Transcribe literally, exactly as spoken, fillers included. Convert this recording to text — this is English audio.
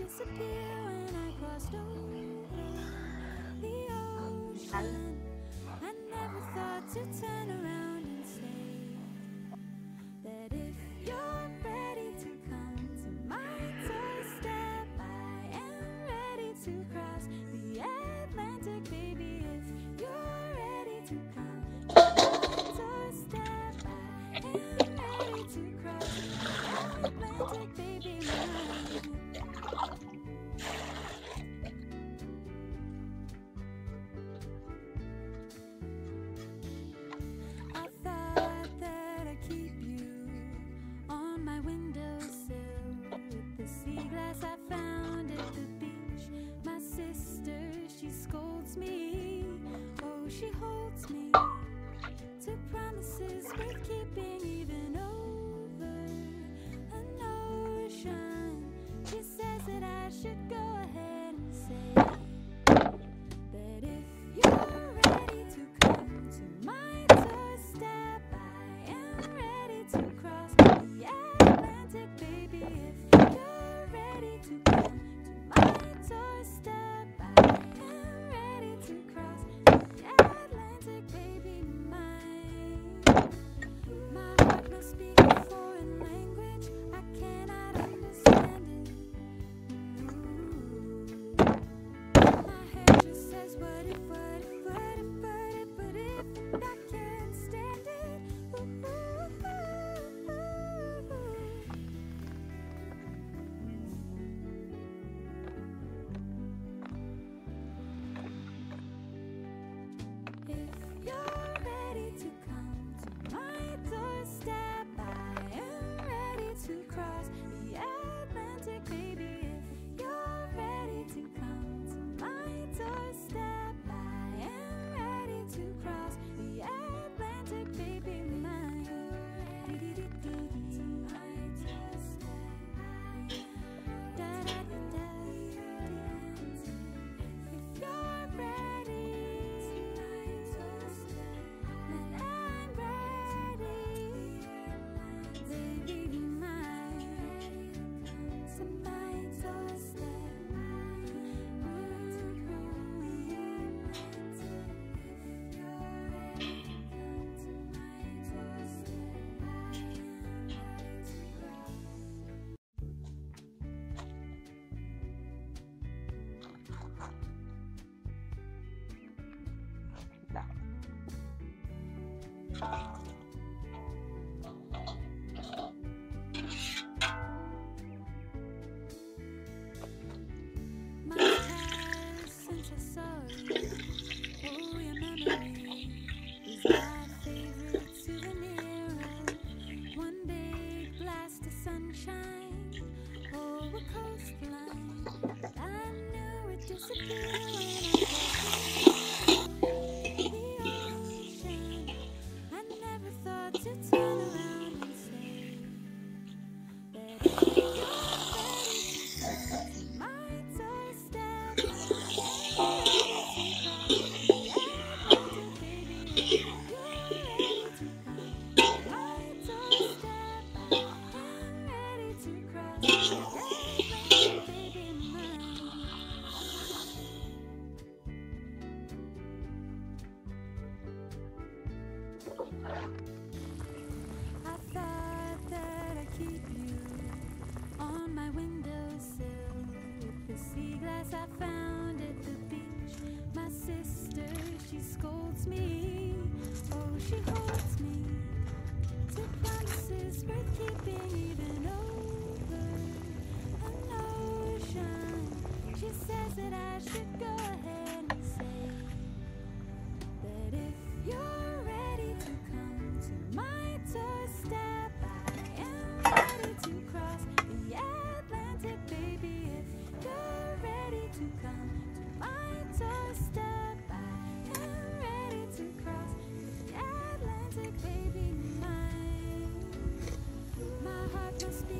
disappear when I crossed over the ocean. I never thought to turn around and say that if you're ready to come to my doorstep, I am ready to cross the Atlantic, baby. If you're ready to come to my doorstep, I am ready to cross the Atlantic, baby, mine. I thought that I'd keep you on my windowsill with the sea glass I found at the beach. My sister, she scolds me, oh, she holds me to promises worth keeping, even over an ocean. She says that I should go ahead and say that if you're ready to come to my doorstep, I am ready to cross the Atlantic, baby. If you're ready to come to my doorstep, I am ready to cross the Atlantic, baby, mine. My heart must speak a foreign language, I cannot understand it. Ooh. My head just says, what if, what if, what if, what if, what if, and I can't stand it. Ooh, ooh, ooh, ooh. If you're ready to come to my doorstep, I am ready to cross the Atlantic, baby. If you're ready to come to my doorstep, I am ready to cross the Atlantic, baby, mine. To my doorstep. Da da da da. If you're ready to my doorstep, then I'm ready, baby, mine. To my doorstep. Months passed since I saw you. Oh, your memory is my favorite souvenir of one big blast of sunshine. Oh, a coastline that I knew would disappear when I crossed the ocean. I never thought to turn around and say that if you're ready to come to my doorstep, I am ready to cross the Atlantic, baby. If you're ready to come to my doorstep, I am ready to cross the Atlantic, baby, mine. I thought that I'd keep you on my windowsill with the sea glass I found at the beach. My sister, she scolds me, oh, she holds me to promises worth keeping, even over an ocean. She says that I should go ahead and say that if you're ready to come to my doorstep, I am ready to cross the Atlantic, baby. If you're ready to come to my doorstep, I am ready to cross the Atlantic, baby, mine. My heart must be